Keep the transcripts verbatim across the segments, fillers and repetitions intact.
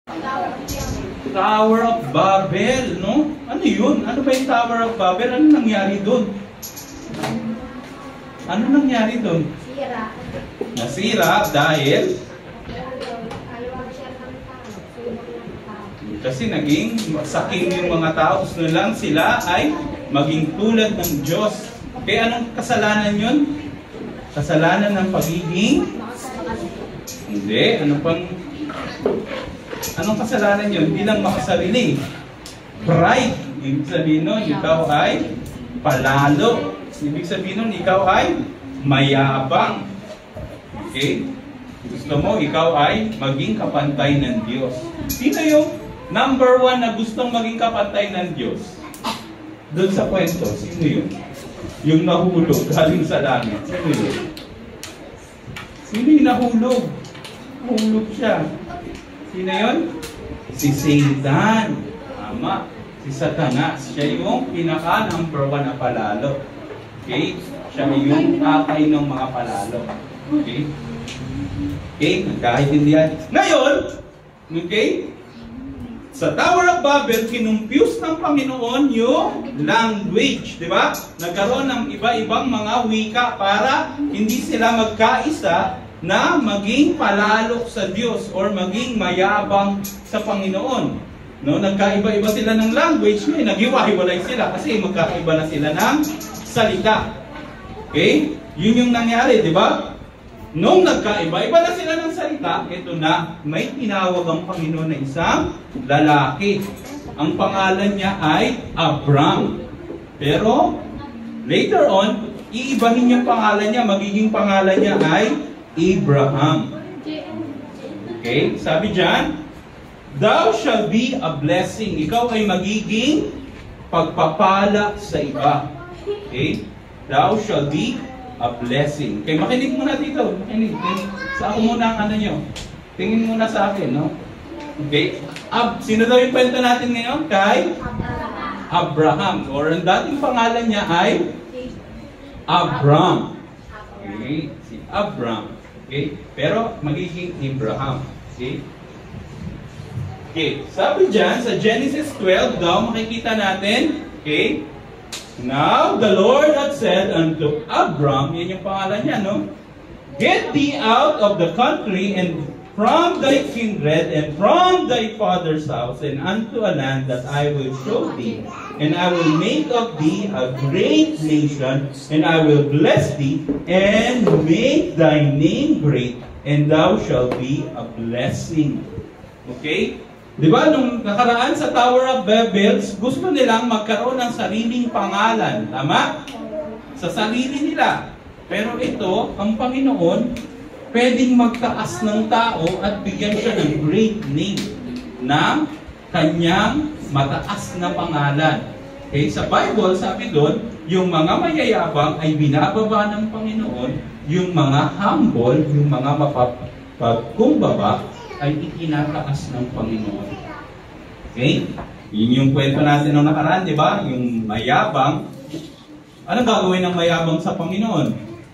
Tower of Babel, no? Ano yun? Ano ba yung Tower of Babel? Ano nangyari doon? Ano nangyari doon? Sira. Nasira dahil kasi naging saking yung mga tao, gusto lang sila ay maging tulad ng Diyos. Kaya anong kasalanan yun? Kasalanan ng pagiging? Hindi. Ano pang... Anong kasalanan yun? Hindi lang makasarili. Pride. Ibig sabihin nun, ikaw ay palalo. Ibig sabihin nun, ikaw ay mayabang. Okay? Gusto mo, ikaw ay maging kapantay ng Diyos. Sino yung number one na gustong maging kapantay ng Diyos? Doon sa kwento, sino yun? Yung nahulog, galing sa langit. Sino yun? Sino yung nahulog? Nahulog siya. Sino yun? Si Satan. Tama. Si Satanas. Siya yung pinaka-number one na palalo. Okay? Siya yung tatay ng mga palalo. Okay? Okay? Nagkakaintindihan. Ngayon, okay? Sa Tower of Babel, kinumpuse ng Panginoon yung language. Di ba? Nagkaroon ng iba-ibang mga wika para hindi sila magkaisa na maging palalok sa Diyos or maging mayabang sa Panginoon. No, nagkaiba-iba sila ng language, eh, naghiwa-hiwalay sila kasi magkaiba na sila ng salita. Okay? Yun yung nangyari, di ba? Nung nagkaiba-iba na sila ng salita, ito na, may tinawag ang Panginoon na isang lalaki. Ang pangalan niya ay Abram. Pero, later on, iibahin yung pangalan niya, magiging pangalan niya ay Abraham. Okay? Sabi dyan, thou shall be a blessing. Ikaw ay magiging pagpapala sa iba. Okay? Thou shall be a blessing. Okay, makinig muna dito. Makinig. Sa ako muna ang ano nyo. Tingin muna sa akin, no? Okay? Ab, sino daw yung kwento natin ngayon? Kay Abraham. Or ang dating pangalan niya ay Abram. Okay? Si Abram. Okay? Pero magiging Abraham. Okay? Okay. Sabi dyan, sa Genesis twelve daw, makikita natin, okay? Now, the Lord had said unto Abram, yan yung pangalan niya, no? Get thee out of the country and from thy kindred and from thy father's house and unto a land that I will show thee. And I will make of thee a great nation, and I will bless thee, and make thy name great, and thou shalt be a blessing. Okay? Di ba, nung nakaraan sa Tower of Babel, gusto nilang magkaroon ng sariling pangalan. Tama? Sa sarili nila. Pero ito, ang Panginoon, pwedeng magtaas ng tao at bigyan siya ng great name na kanyang mataas na pangalan. Okay? Sa Bible, sabi doon, yung mga mayayabang ay binababa ng Panginoon, yung mga humble, yung mga mapagkumbaba, ay itinataas ng Panginoon. Okay? Yun yung kwento natin nung nakaraan, di ba? Yung mayabang. Ano gagawin ng mayabang sa Panginoon?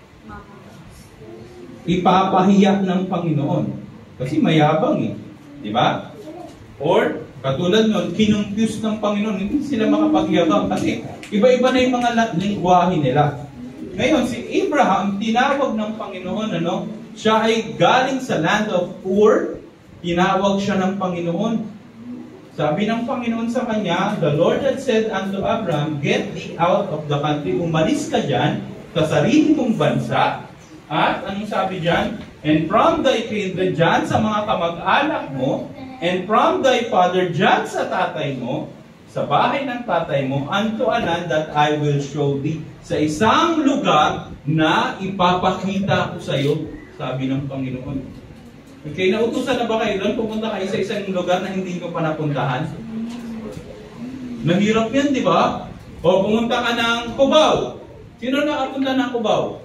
Ipapahiyak ng Panginoon. Kasi mayabang eh. Di ba? Or, katulad nun, kinumpuse ng Panginoon, hindi sila makapagyabang kasi iba-iba na yung mga lingwahe nila. Ngayon, si Abraham, tinawag ng Panginoon, ano? Siya ay galing sa land of Ur, tinawag siya ng Panginoon. Sabi ng Panginoon sa kanya, the Lord had said unto Abraham, get thee out of the country, umalis ka dyan, sa sarili mong bansa, at anong sabi dyan? And from thy kindred dyan sa mga kamag-anak mo, and from thy father dyan sa tatay mo, sa bahay ng tatay mo, unto a land that I will show thee. Sa isang lugar na ipapakita ko sa iyo, sabi ng Panginoon. Okay, nautusan na ba kayo doon? Pupunta kayo sa isang lugar na hindi ko pa napuntahan? Mahirap yan, di ba? O pumunta ka ng Cubao. Sino nakapunta ng Cubao?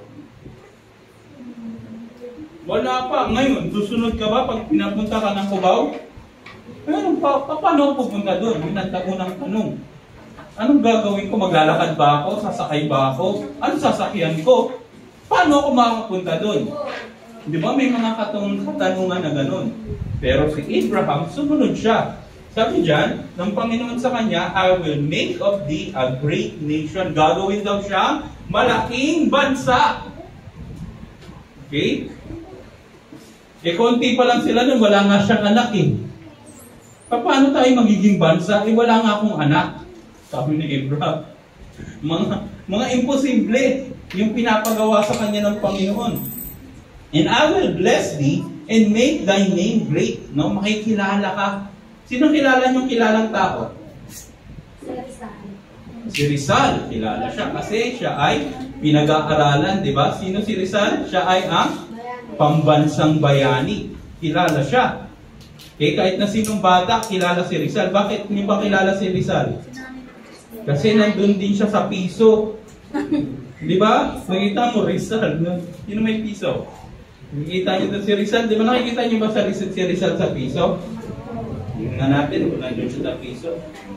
Wala pa. Ngayon, susunod ka ba pag pinapunta ka ng Cubao? Pero pa, pa, paano pupunta doon? Yun ang tagunang tanong. Anong gagawin ko? Maglalakad ba ako? Sasakay ba ako? Anong sasakyan ko? Paano ako makapunta doon? Di ba may mga katong katanungan na ganun? Pero si Abraham, sumunod siya. Sabi dyan, ng Panginoon sa kanya, I will make of thee a great nation. Gagawin daw siya malaking bansa. Okay? E konti pa lang sila nun, wala nga siyang anak eh. Paano tayo magiging bansa? Eh wala nga akong anak. Sabi ni Abraham. Mga, mga imposible yung pinapagawa sa kanya ng Panginoon. And I will bless thee and make thy name great. No? Makikilala ka. Sino kilala niyong kilalang tao? Si Rizal. Si Rizal. Kilala siya kasi siya ay pinag-aaralan, di ba? Sino si Rizal? Siya ay ang pambansang bayani. Kilala siya. Eh, kahit na sinong bata, kilala si Rizal. Bakit niyo ba kilala si Rizal? Kasi nandun din siya sa piso. Di ba? Nakita mo Rizal. Sino may piso? Nakikita niyo doon si Rizal. Di ba nakikita niyo ba sa Rizal, si Rizal sa piso? Tingnan natin kung nandun siya sa piso.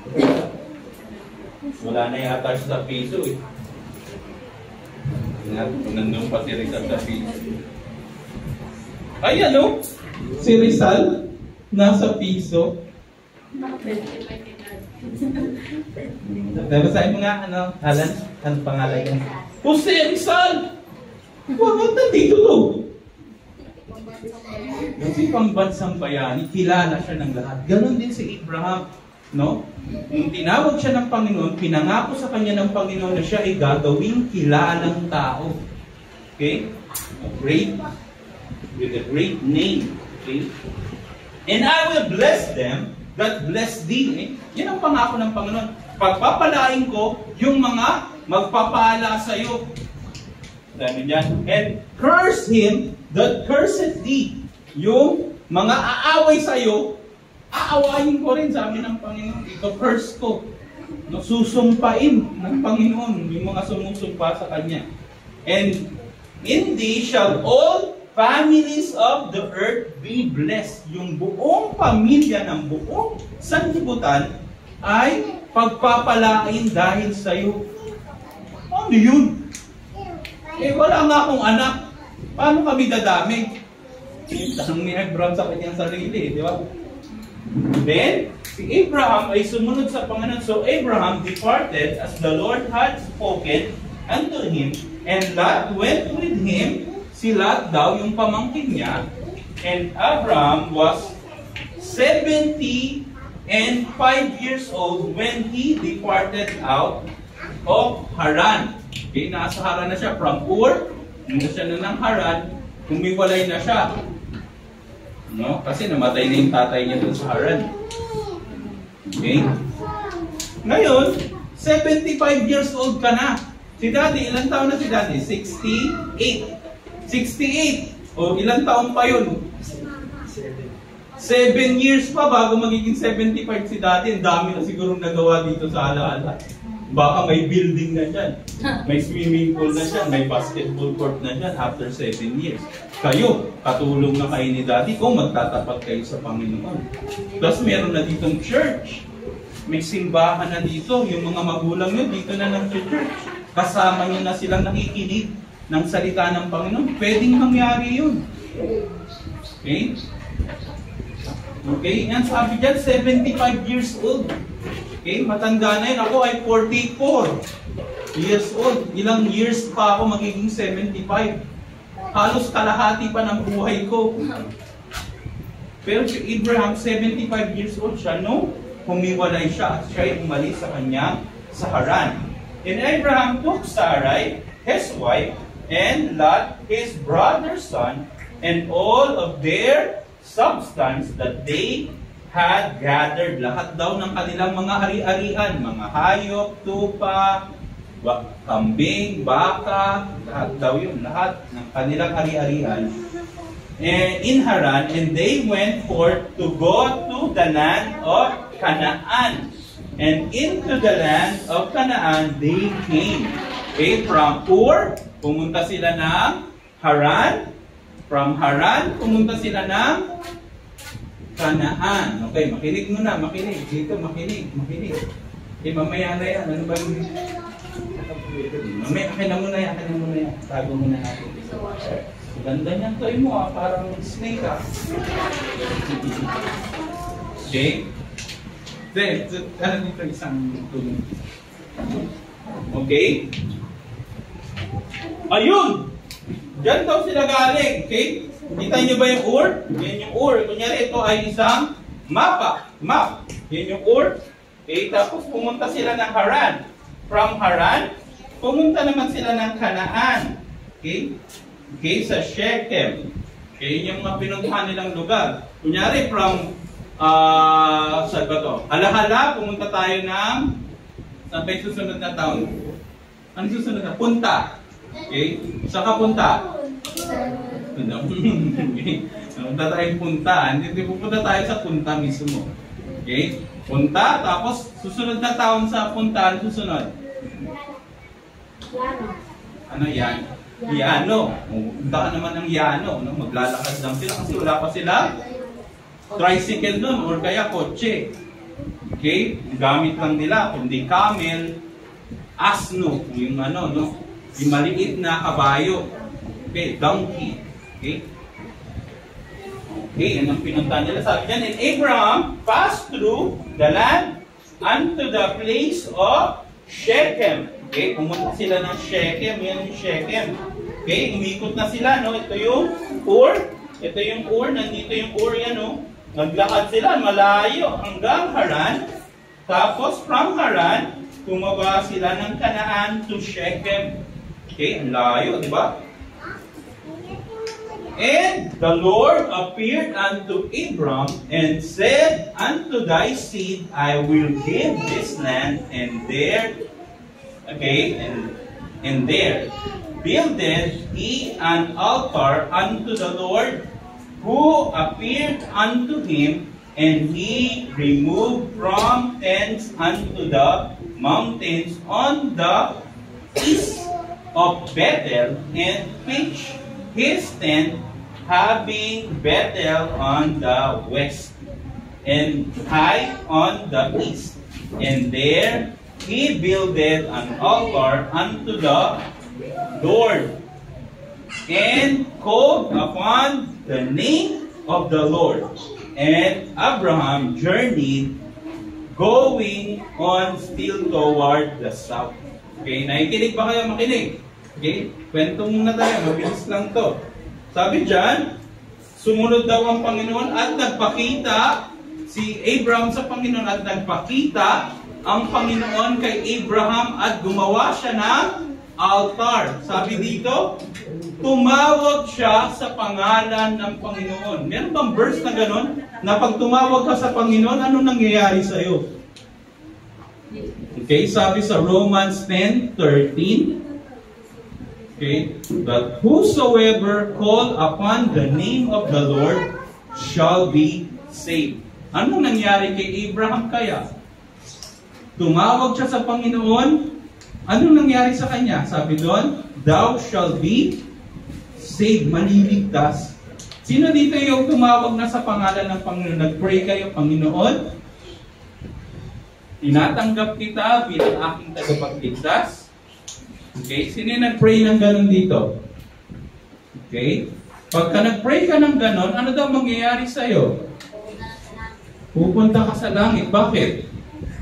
Wala na yata siya sa piso eh. Tingnan kung nandun pa si Rizal sa piso. Ay ano? Si Rizal nasa piso. Babasahin mo nga ano, Alan? Ano pangalan niya? Jose Rizal! Huwag nandito to! Kasi pambansang bayani, kilala siya ng lahat. Ganon din si Abraham. No? Nung tinawag siya ng Panginoon, pinangako sa kanya ng Panginoon na siya ay gagawing kilalang tao. Okay? A great, with a great name. Okay? And I will bless them that bless thee. Eh? Yan ang pangako ng Panginoon. Pagpapalain ko yung mga magpapala sa iyo. Sabi niyan, and curse him that curseth thee. Yung mga aaway sa iyo, aawayin ko rin, sabi ng Panginoon. Ito curse ko. No, susumpain ng Panginoon yung mga sumusumpa sa Kanya. And in thee shall all families of the earth be blessed. Yung buong pamilya ng buong sanlibutan ay pagpapalain dahil sa iyo. Ano yun? Eh wala nga akong anak. Paano kami dadami? Tanong ni Abraham sa kanyang sarili, di ba? Then, si Abraham ay sumunod sa Panginoon. So Abraham departed as the Lord had spoken unto him, and Lot went with him. Si Lot daw, yung pamangkin niya, and Abraham was seventy and five years old when he departed out of Haran. Okay, nasa Haran na siya from Ur, nung siya na ng Haran, humiwalay na siya. No? Kasi namatay na yung tatay niya doon sa Haran. Okay? Ngayon, seventy-five years old ka na. Si Daddy, ilang taon na si Daddy? sixty-eight. sixty-eight. O, ilang taon pa yun? seven years pa bago magiging seventy-five si Daddy. Ang dami na sigurong nagawa dito sa alaala. Baka may building na dyan. May swimming pool na dyan. May basketball court na dyan after seven years. Kayo, katulong na kayo ni Daddy kung magtatapat kayo sa Panginoon. Plus, meron na ditong church. May simbahan na dito. Yung mga magulang nyo, dito na ng church. Kasama nyo na silang nakikinig ng salita ng Panginoon. Pwedeng mangyari yun. Okay? Okay? Yan sabi dyan, seventy-five years old. Okay, matanda na yun. Ako ay forty-four years old. Ilang years pa ako magiging seventy-five. Halos kalahati pa ng buhay ko. Pero si Abraham, seventy-five years old siya, no? Humiwalay siya at siya ay umalis sa kanya sa Haran. And Abraham took Sarai, his wife, and Lot, his brother's son, and all of their substance that they had gathered. Lahat daw ng kanilang mga ari-arian, mga hayop, tupa, kambing, baka, lahat daw yun, lahat ng kanilang ari-arian in Haran, and they went forth to go to the land of Canaan. And into the land of Canaan they came. Okay, from Ur, pumunta sila ng Haran. From Haran, pumunta sila ng Canaan. Okay, makinig muna, makinig. Dito, makinig, makinig. Okay, mamaya na yan. Ano ba yung... Mamaya, akin na muna yan, akin na muna yan. Tago muna natin. Ganda niyan toy mo ah, parang snake ah. Okay? Then, ano dito isang tulong? Okay? Ayun! Diyan daw sila galing. Okay? Kita nyo ba yung ur? Yan yung ur. Kunyari ito ay isang mapa. Map. Yan yung ur. Okay? Tapos pumunta sila ng Haran. From Haran, pumunta naman sila ng Kanaan. Okay? Okay? Sa Shechem. Okay? Yung mga pinuntahan nilang lugar. Kunyari from Uh, saan ba to? Hala-hala, pumunta tayo ng saan ba yung susunod na taon? Ano susunod na? Punta. Okay? Saka punta? Punta tayong punta. Hindi pupunta tayo sa punta mismo. Okay? Punta, tapos susunod na taon sa punta, ano susunod? Ano yan? Yano. Punta ka naman ng Yano. No? Maglalakad lang sila kasi wala pa sila tricycle nun or kaya kotse. Okay? Gamit lang nila, kundi camel, asno, yung ano, no? Yung maliit na kabayo. Okay, donkey. Okay? Okay, yan ang pinunta nila. Sabi dyan, and Abraham passed through the land unto the place of Shechem. Okay, pumunta sila ng Shechem. Yan yung Shechem. Okay, umikot na sila, no? Ito yung Ur. Ito yung Ur. Nandito yung Ur, yan, no? Naglakad sila malayo hanggang Haran. Tapos from Haran, tumaba sila ng Kanaan to Shechem. Okay, ang layo, di ba? And the Lord appeared unto Abram and said, unto thy seed I will give this land, and there, okay, and, and there builded he an altar unto the Lord, who appeared unto him, and he removed from thence unto the mountains on the east of Bethel, and pitched his tent, having Bethel on the west, and Hai on the east. And there he builded an altar unto the Lord, and called upon the name of the Lord. And Abraham journeyed, going on still toward the south. Okay, nakikinig ba kayo makinig? Okay, kwento muna tayo, mabilis lang to. Sabi dyan, sumunod daw ang Panginoon at nagpakita si Abraham sa Panginoon at nagpakita ang Panginoon kay Abraham at gumawa siya ng altar. Sabi dito, tumawag siya sa pangalan ng Panginoon. Meron bang verse na gano'n? Na pag tumawag ka sa Panginoon, ano nangyayari sa'yo? Okay, sabi sa Romans ten thirteen. Okay, but whosoever call upon the name of the Lord shall be saved. Ano nangyari kay Abraham kaya? Tumawag siya sa Panginoon. Ano nangyari sa kanya? Sabi doon, thou shall be saved, maliligtas. Sino dito yung tumawag na sa pangalan ng Panginoon? Nag-pray kayo, Panginoon, tinatanggap kita bilang aking tagapagligtas. Okay? Sino yung nag-pray ng ganon dito? Okay? Pagka nag-pray ka ng ganon, ano daw mangyayari sa'yo? Pupunta ka sa langit. Bakit?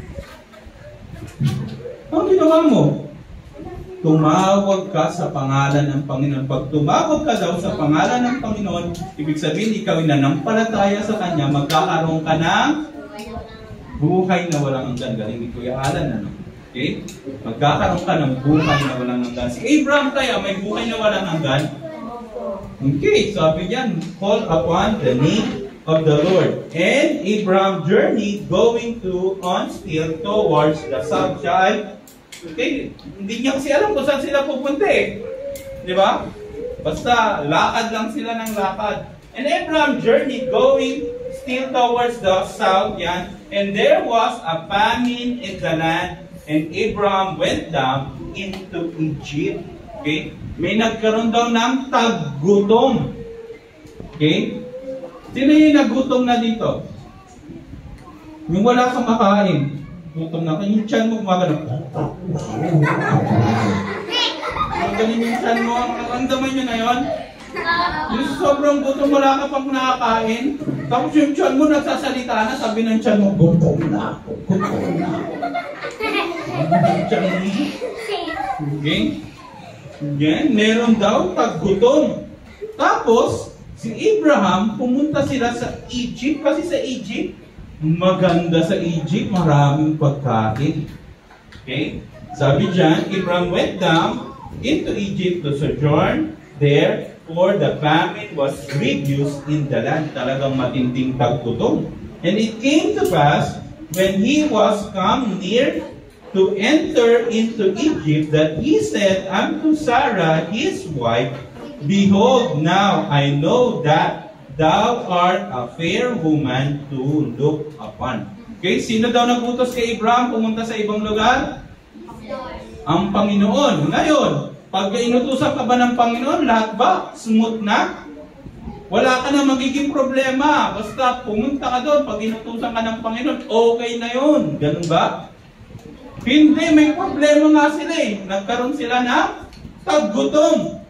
Ang ginawa mo? Tumawag ka sa pangalan ng Panginoon. Pag tumawag ka daw sa pangalan ng Panginoon, ibig sabihin ikaw ay nanampalataya sa Kanya, magkakaroon ka ng buhay na walang hanggan. Galing ni Kuya Alan, ano? Okay? Magkakaroon ka ng buhay na walang hanggan. Si Abraham kaya may buhay na walang hanggan? Okay, sabi yan, call upon the name of the Lord. And Abraham journeyed going to on still towards the south. Siya okay, hindi niya kasi alam kung saan sila pupunta eh. Di ba? Basta lakad lang sila ng lakad. And Abraham journeyed going still towards the south, yan. And there was a famine in the land, and Abraham went down into Egypt. Okay? May nagkaroon daw ng taggutom. Okay? Sino yung nagutom na dito? Yung wala kang makain. Gutom na. Yung tiyan mo gumagano. Magaling yung tiyan mo. Ang damay nyo na yun. Yung sobrang gutom, wala ka pang nakakain. Tapos yung tiyan mo nagsasalita na, sabi ng tiyan mo, gutom na ako, gutom na ako. Tiyan mo. Okay? Yan, meron daw paggutom. Tapos, si Abraham, pumunta sila sa Egypt, kasi sa Egypt, maganda sa Egypt, maraming pagkain. Okay? Sabi dyan, Abraham went down into Egypt to sojourn there, for the famine was grievous in the land. Talagang matinding paggutom. And it came to pass, when he was come near to enter into Egypt, that he said unto Sarah his wife, Behold, now I know that thou art a fair woman to look upon. Okay, sino daw nagutos kay Abraham pumunta sa ibang lugar? Ang Panginoon. Ngayon, pag inutusan ka ba ng Panginoon, lahat ba smooth na? Wala ka na magiging problema. Basta pumunta ka doon, pag inutusan ka ng Panginoon, okay na yun. Ganun ba? Hindi, may problema nga sila eh. Nagkaroon sila ng taggutom.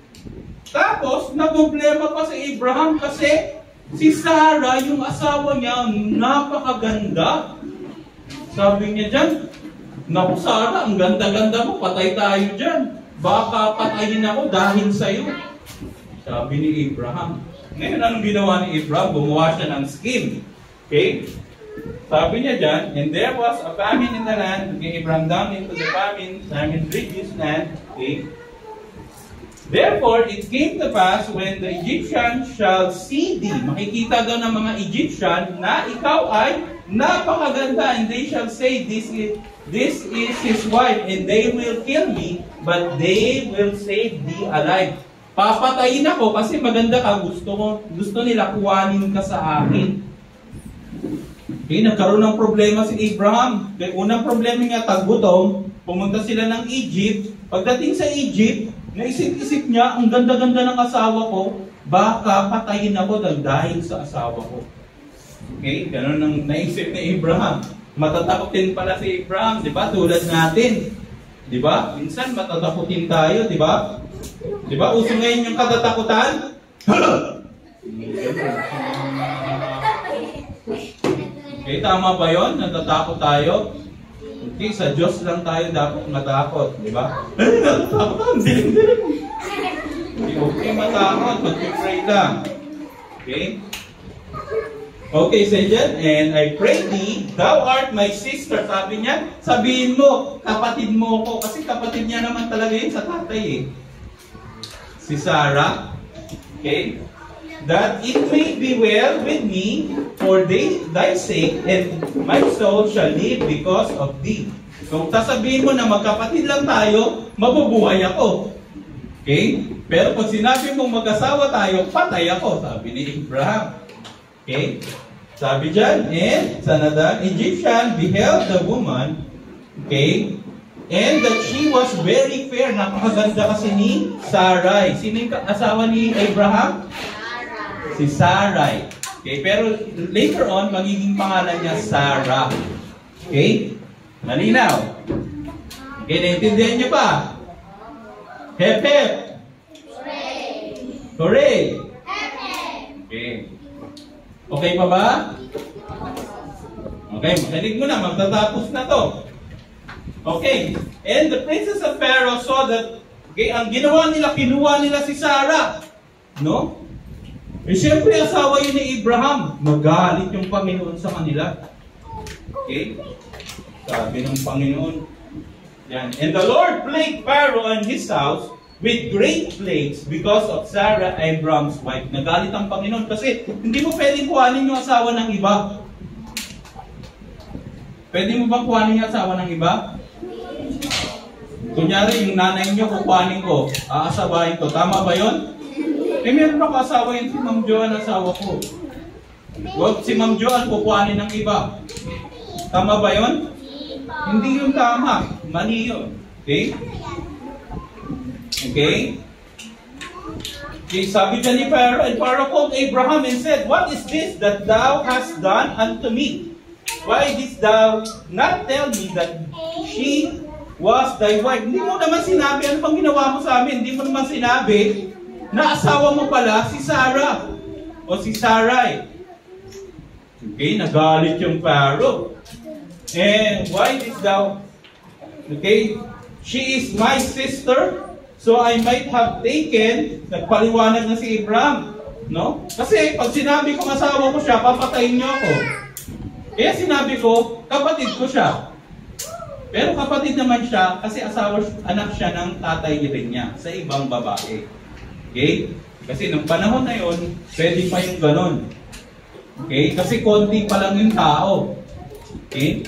Tapos, naproblema pa si Abraham kasi si Sarah, yung asawa niya, napakaganda. Sabi niya dyan, naku Sarah, ang ganda-ganda mo, patay tayo dyan. Baka patayin ako dahil sa'yo. Sabi ni Abraham. Ngayon, anong ginawa ni Abraham? Gumawa siya ng scheme. Okay? Sabi niya dyan, and there was a famine in the land. Okay, Abraham down into the famine, famine reduced land. Okay? Therefore, it came to pass when the Egyptians shall see thee, makikita daw ng mga Egyptian na ikaw ay napakaganda, and they shall say, this is, this is his wife, and they will kill me, but they will save thee alive. Papatayin ako kasi maganda ka, gusto ko, gusto nila kuwanin ka sa akin. Okay, nagkaroon ng problema si Abraham. Kaya unang problema niya, taggutom, pumunta sila ng Egypt. Pagdating sa Egypt, naisip-isip niya, ang ganda-ganda ng asawa ko, baka patayin ako dahil sa asawa ko. Okay, ganun ang naisip ni Abraham. Matatakotin pala si Abraham, di ba? Tulad natin. Di ba? Minsan matatakotin tayo, di ba? Di ba? Uso ngayon yung katatakutan? Okay, tama ba yun? Natatakot tayo? Okay, sa Diyos lang tayo dapat matakot, di ba? Ay, natatakot ang dilim-dilim. Okay, okay, matakot, mag-pray lang. Okay? Okay, say dyan, and I pray thee, thou art my sister. Sabi niya, sabihin mo, kapatid mo ko, kasi kapatid niya naman talaga yun sa tatay eh. Si Sarah, okay? That it may be well with me for they, thy sake, and my soul shall live because of thee. So, sasabihin mo na magkapatid lang tayo, mabubuhay ako. Okay? Pero pag sinabi mong mag-asawa tayo, patay ako, sabi ni Abraham. Okay? Sabi dyan, and Sanadan, Egyptian beheld the woman, okay, and that she was very fair. Napakaganda kasi ni Sarai. Sino yung asawa ni Abraham? Si Sarai. Okay, pero later on, magiging pangalan niya Sarah. Okay? Malinaw. Okay, naintindihan niyo pa? Hep, hep. Hooray. Hooray. Okay. Okay pa ba? Okay, makinig mo na. Magtatapos na to. Okay. And the princess of Pharaoh saw that, okay, ang ginawa nila, kinuha nila si Sarah. No? Eh, siyempre, asawa yun ni Abraham. Magalit yung Panginoon sa kanila. Okay? Sabi ng Panginoon. Yan. And the Lord plagued Pharaoh and his house with great plagues because of Sarah, Abraham's wife. Nagalit ang Panginoon kasi hindi mo pwedeng kuhanin yung asawa ng iba. Pwede mo bang kuhanin yung asawa ng iba? Kunyari, yung nanay niyo kukuhanin ko, aasawahin ko. Tama ba yun? Eh, meron ako asawa yun si Ma'am Joan, asawa ko. Huwag si Ma'am Joan kukuhanin ng iba. Tama ba yun? Hindi yun tama. Mali yun. Okay? Okay? Okay, sabi dyan ni Pharaoh, and Pharaoh called Abraham and said, What is this that thou hast done unto me? Why didst thou not tell me that she was thy wife? Hindi mo naman sinabi, ano bang ginawa mo sa amin? Hindi mo naman sinabi, na asawa mo pala si Sarah o si Sarai. Okay, nagalit yung Pharaoh. And why this thou? Okay, she is my sister, so I might have taken, nagpaliwanag na si Abraham, no? Kasi pag sinabi kong asawa ko siya, papatayin niyo ako. Kaya sinabi ko, kapatid ko siya. Pero kapatid naman siya, kasi asawa, anak siya ng tatay rin niya sa ibang babae. Okay? Kasi nung panahon na yun, pwede pa yung ganon. Okay? Kasi konti pa lang yung tao. Okay?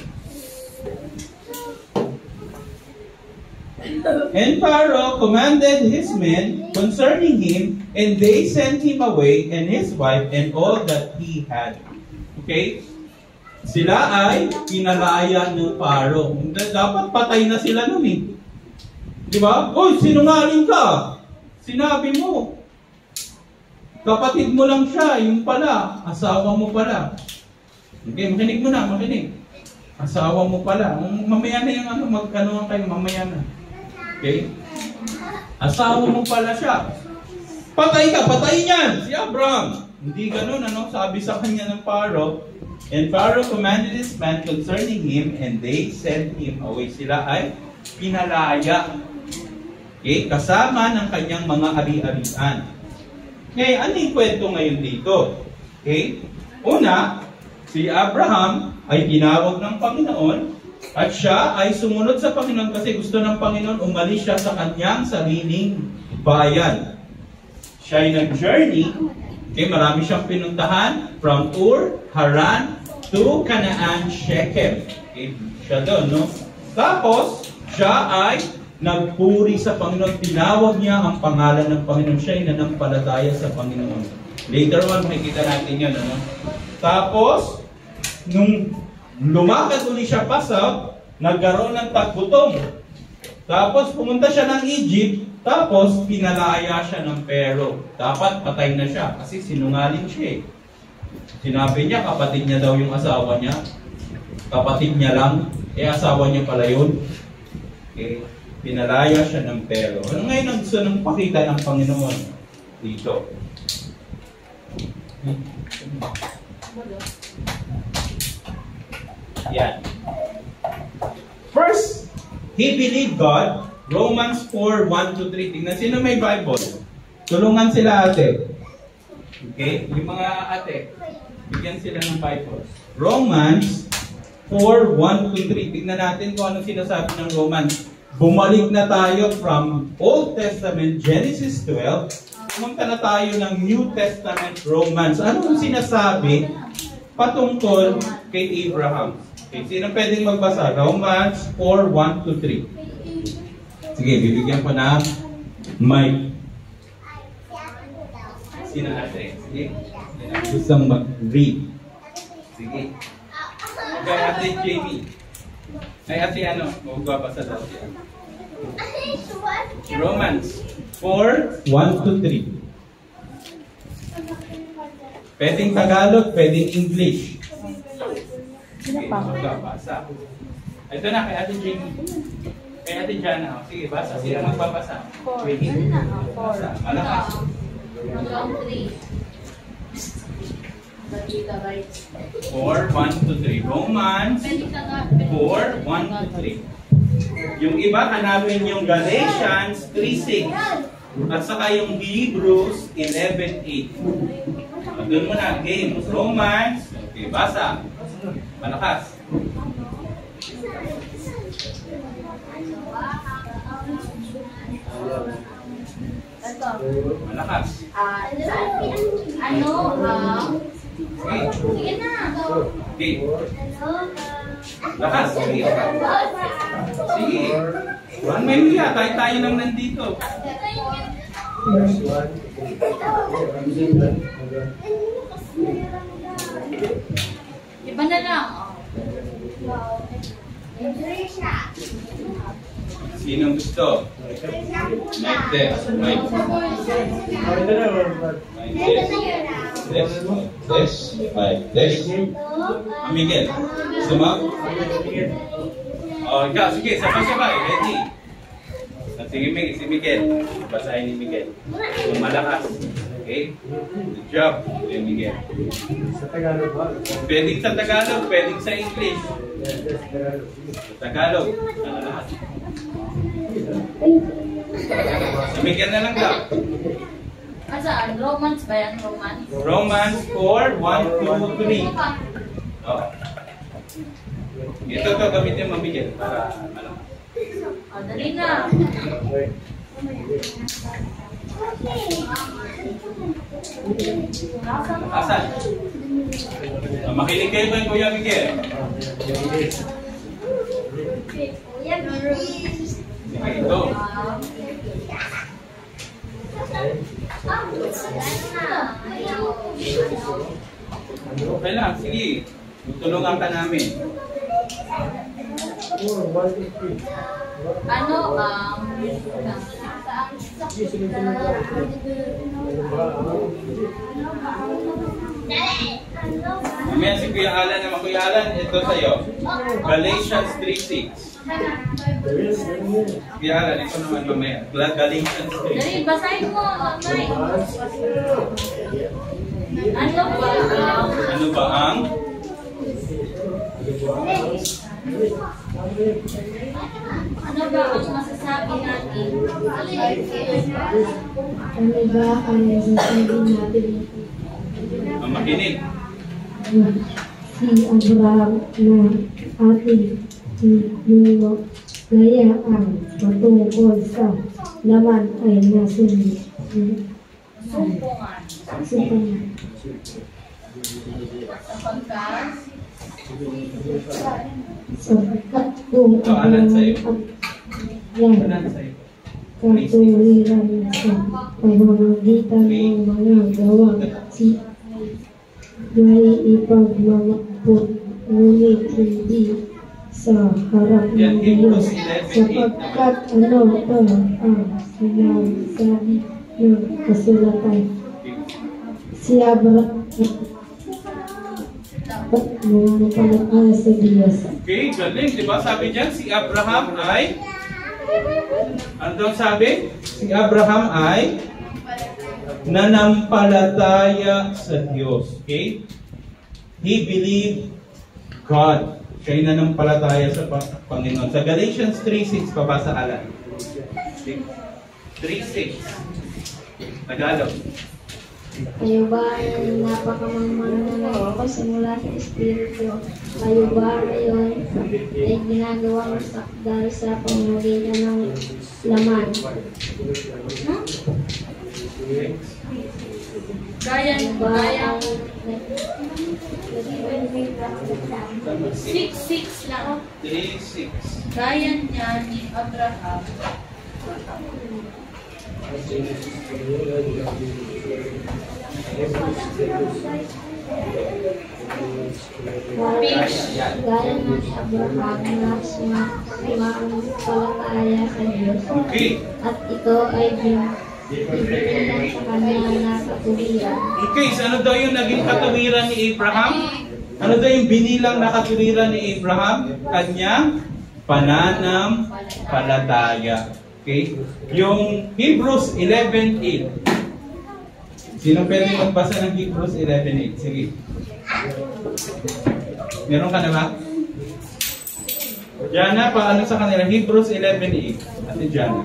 And Pharaoh commanded his men concerning him, and they sent him away, and his wife, and all that he had. Okay? Sila ay pinalaya ng Pharaoh. Dapat patay na sila nun eh. Di ba? Uy, sinungaling ka! Sinabi mo. Kapatid mo lang siya, yung pala, asawa mo pala. Okay, makinig mo na, makinig. Asawa mo pala. Mamaya na yung ano, magkano kayo, mamaya na. Okay? Asawa mo pala siya. Patay ka, patay niyan! Si Abraham. Hindi ganun, ano? Sabi sa kanya ng Pharaoh. And Pharaoh commanded his men concerning him, and they sent him away. Sila ay pinalaya. Okay? Kasama ng kanyang mga ari-arian. Okay, ano yung kwento ngayon dito? Okay? Una, si Abraham ay tinawag ng Panginoon at siya ay sumunod sa Panginoon kasi gusto ng Panginoon umalis siya sa kanyang sariling bayan. Siya ay nag-journey. Okay, marami siyang pinuntahan from Ur, Haran, to Canaan, Shechem. Okay, siya doon, no? Tapos, siya ay nagpuri sa Panginoon. Tinawag niya ang pangalan ng Panginoon. Siya ay nanampalataya sa Panginoon. Later on, makikita natin yun, ano? Tapos, nung lumakad uli siya pa sa, nagkaroon ng taggutom. Tapos, pumunta siya ng Egypt. Tapos, pinalaya siya ng Pharaoh. Dapat patay na siya kasi sinungaling siya eh. Sinabi niya, kapatid niya daw yung asawa niya. Kapatid niya lang, eh asawa niya pala yun. Okay. Pinalaya siya ng Pharaoh. Ano ngayon ang gusto ng pakita ng Panginoon dito? Yan. First, he believed God. Romans four, one to three. Tingnan, sino may Bible? Tulungan sila ate. Okay? Yung mga ate, bigyan sila ng Bible. Romans four, one to three. Tingnan natin kung anong sinasabi ng Romans. Bumalik na tayo from Old Testament, Genesis twelve. Pumunta na tayo ng New Testament, Romans. Anong sinasabi patungkol kay Abraham? Okay, sino pwedeng magbasa? Romans four, one to three. Sige, bibigyan ko na mic. Sino ate? Sige. Gustong mag-read. Sige. Okay, ate Jamie. Ay, ate ano? Magbabasa daw siya. Romans four, one to three. Pwedeng Tagalog, pwedeng English. Sige, magbabasa. Ito na kay ate Jamie. Kay ate Jana. Sige, basa. Sino magbabasa? Pwede. Basa. Malakas. four, one to three. Romans four, one to three. Yung iba, hanapin yung Galatians three, six. At saka yung Hebrews eleven, eight. Doon mo na. Game. Romans. Okay, basa. Malakas. Malakas. Ah, ano, ah, sige na. Okay. Lakas. Sige. Sige. One minute ya. Tayo-tayo lang nandito. Iba na lang. Sinong gusto? Mike test. Mike. Mike test. Test. Mike test. Miguel. Gusto mo? Oh, ikaw. Sige. Sabay-sabay. Ready. Sige, Miguel. Si Miguel. Basahin ni Miguel. Yung malakas. Okay? Good job. Kuya Miguel. Sa Tagalog ba? Pwedeng sa Tagalog, pwedeng sa English. Sa Tagalog. Ano lahat? Si Miguel na lang daw. Asaan? Romance ba yan? Romance? Romans four, one, two, three. Oh. Ito to gamitin mo, Miguel, para malakas. O, dali na. Asan? Oh, makinig kayo ba yung Kuya Miguel? Sige, ito. Okay lang, sige. Tutulungan ka namin. Ano, um, Mamaya si Kuya Alan naman. Kuya Alan, ito sa'yo. Galatians three six. Kuya Alan, ito naman mamaya. Galatians three dali, six. basahin mo, Mike. Ano ba ang... Ano ba ang? Ano ba ang masasabi natin? Ano ba ang masasabi natin? Ang makinig. Si Abraham na ating nilaya ang patungkol sa laman ay nasunod. Sumpungan. Susunod. Sapagkat, Sapagkat kung Ito, Alan, sa'yo. yan Alan sa'yo. katuwiran sa pamamagitan ng mga gawang si may ipagmamakpot ngunit hindi sa harap ng Diyos sapagkat ano ito ang sinasabi ng kasulatan si Abraham dapat nananampalataya sa Diyos. Okay, galing. Diba sabi dyan, si Abraham ay... Ano daw sabi? Si Abraham ay nanampalataya sa Diyos. Okay? He believed God. Siya ay nanampalataya sa Panginoon. Sa Galatians three six, pabasa Alan. three six. Tagalog. Kayo ba ay napakamangmang na nagpasimula sa Espiritu? Kayo ba ngayon ay ginagawang sakdal sa pamamagitan ng laman? hmm? Gaya, gaya, six six lang. three six. Gaya niya ni Abraham. Gaya gaya ng Abraham na sumampalataya sa Diyos. Okay. At ito ay binilang sa kanya na katuwiran. Okay, so ano daw yung naging katuwiran ni Abraham? Ano daw yung binilang na katuwiran ni Abraham? Kanyang pananampalataya. Okay? Yung Hebrews eleven eight. Sino pwede magbasa ng Hebrews eleven eight? Sige. Meron ka na ba? Jana, paano sa kanila? Hebrews eleven eight. Ate Jana.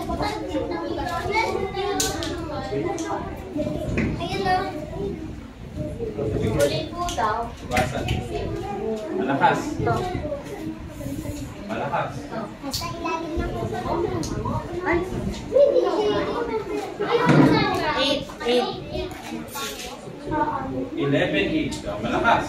Ulit po daw. Basa. Malakas. Malakas. Eight, eight. eleven eight. Malakas.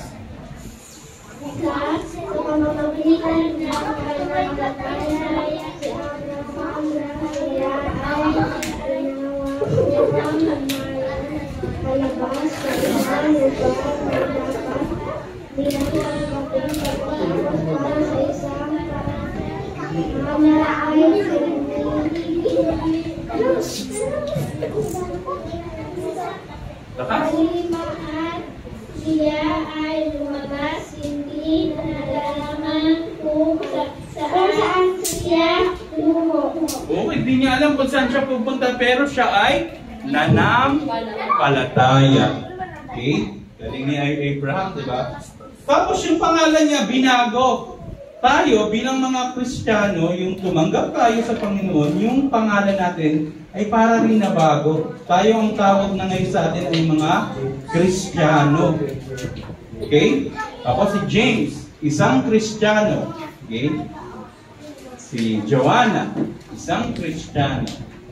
Sa pamamagitan ng pananampalataya si Abraham kaya ay ginawa ng palabas sa isang lugar na dapat dinatang kapag para sa isang pamalaay Lakas. Kalimaan siya ay lumabas, hindi nalalaman kung sa saan siya tungo. Okay, di niya alam kung saan siya pupunta, pero siya ay nanampalataya. Okay? Galing ni Abraham, di ba? Tapos yung pangalan niya, binago. Tayo, bilang mga Kristiyano, yung tumanggap tayo sa Panginoon, yung pangalan natin ay para rin na bago. Tayo ang tawag na ngayon sa atin ay mga Kristiyano. Okay? Ako si James, isang Kristiyano. Okay? Si Joanna, isang Kristiyano.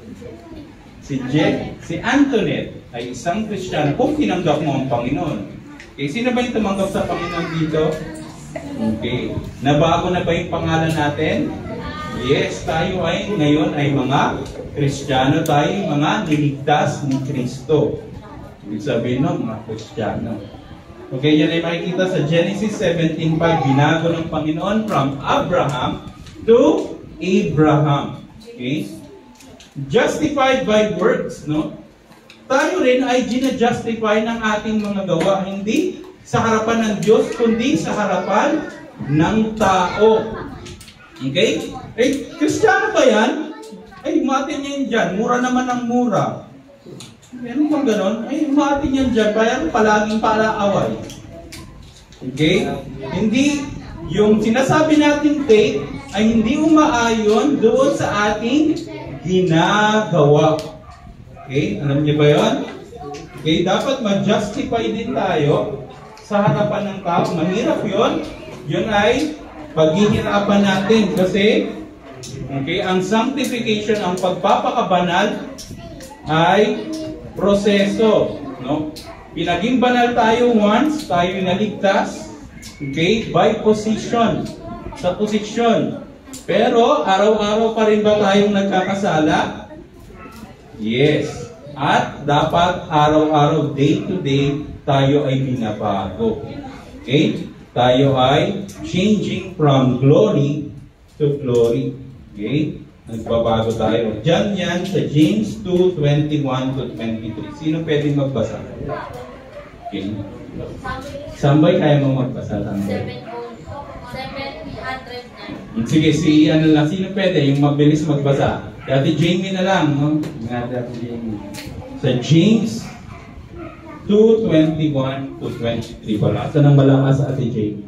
Si Je, si Antoinette ay isang Kristiyano kung tinanggap mo ang Panginoon. Okay, sino ba yung tumanggap sa Panginoon dito? Okay. Nabago na ba yung pangalan natin? Yes, tayo ay ngayon ay mga Kristiyano, tayo mga niligtas ni Kristo. Ibig sabihin no, mga Kristiyano. Okay, yan ay makikita sa Genesis seventeen five, binago ng Panginoon from Abraham to Abraham. Okay? Justified by works, no? Tayo rin ay gina-justify ng ating mga gawa, hindi sa harapan ng Diyos, kundi sa harapan ng tao. Okay? Eh, Kristiyano ba yan? Ay, umatin yan dyan. Mura naman ang mura. Meron bang ganon? Ay, umatin yan dyan. Kaya palaging palaaway. Okay? Hindi, yung sinasabi natin faith ay hindi umaayon doon sa ating ginagawa. Okay? Alam niyo ba yun? Okay? Dapat ma-justify din tayo sa harapan ng tao. Mahirap yun. Yun ay paghihirapan natin. Kasi, okay, ang sanctification, ang pagpapakabanal ay proseso. No? Pinaging banal tayo once, tayo naligtas. Okay? By position. Sa posisyon. Pero, araw-araw pa rin ba tayong nagkakasala? Yes. At dapat araw-araw, day to day, tayo ay binabago. Okay? Tayo ay changing from glory to glory. Okay? Nagbabago tayo. Diyan yan sa James two twenty-one to twenty-three. Sino pwedeng magbasa? Okay. Sambay, kaya mo magbasa? seven hundred nine. Sige, si ano lang, sino pwede? Yung mabilis magbasa. Dati Jamie na lang, no? Dati Jamie. Sa James two twenty-one to twenty-three. Wala. Saan ang malakas sa Ate Jamie?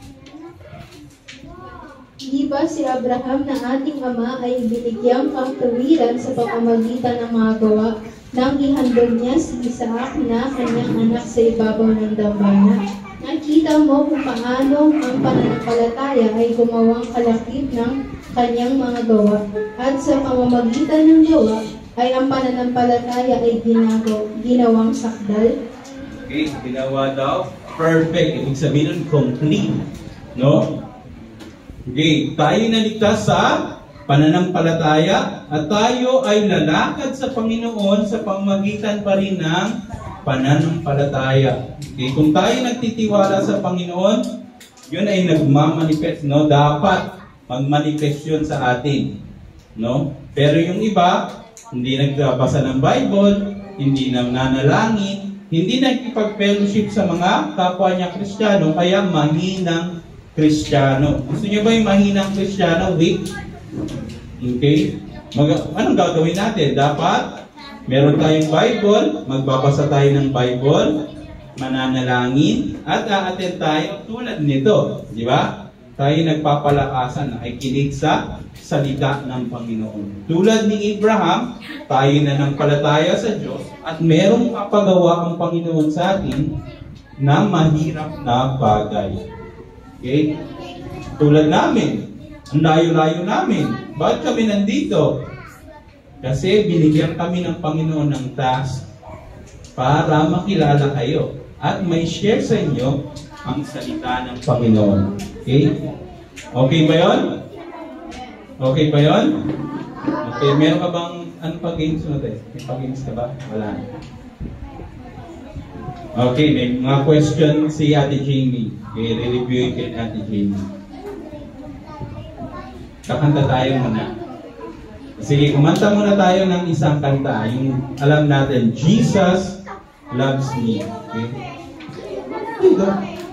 Di ba si Abraham na ating ama ay binigyang pangkawiran sa pamamagitan ng mga gawa nang ihandog niya si Isaac na kanyang anak sa ibabaw ng dambana? Nakita mo kung paano ang pananampalataya ay gumawang kalakip ng kanyang mga gawa. At sa pamamagitan ng gawa ay ang pananampalataya ay ginago, ginawang sakdal. Okay, ginawa daw perfect. Ibig sabihin nun, complete. No? Okay, tayo naligtas sa pananampalataya at tayo ay lalakad sa Panginoon sa pamamagitan pa rin ng pananampalataya. Okay, kung tayo nagtitiwala sa Panginoon, yun ay nagmamanifest, no? Dapat magmanifest yun sa atin, no? Pero yung iba, hindi nagbabasa ng Bible, hindi nananalangin, hindi nagkipag-fellowship sa mga kapwa niya Kristiyano, kaya mahinang Kristiyano. Gusto niyo ba yung mahinang Kristiyano? Weak? Okay? Mag- anong gagawin natin? Dapat meron tayong Bible, magbabasa tayo ng Bible, mananalangin, at a-attend tayo tulad nito. Di ba? Tayo nagpapalakasan, nakikinig sa salita ng Panginoon. Tulad ni Abraham, tayo na nanampalataya sa Diyos at merong mapagawa ang Panginoon sa atin na mahirap na bagay. Okay? Tulad namin, ang layo-layo namin. Bakit kami nandito? Kasi binigyan kami ng Panginoon ng task para makilala kayo at may share sa inyo ang salita ng Panginoon. Okay? Okay ba yun? Okay ba yun? Okay, meron ka bang ano pa games mo tayo? May pa-games ka ba? Wala. Okay, may mga question si Ate Jamie. Okay, re-review kay Ate Jamie. Kakanta tayo muna. Sige, kumanta muna tayo ng isang kanta. Yung alam natin, Jesus Loves Me. Okay? Dito.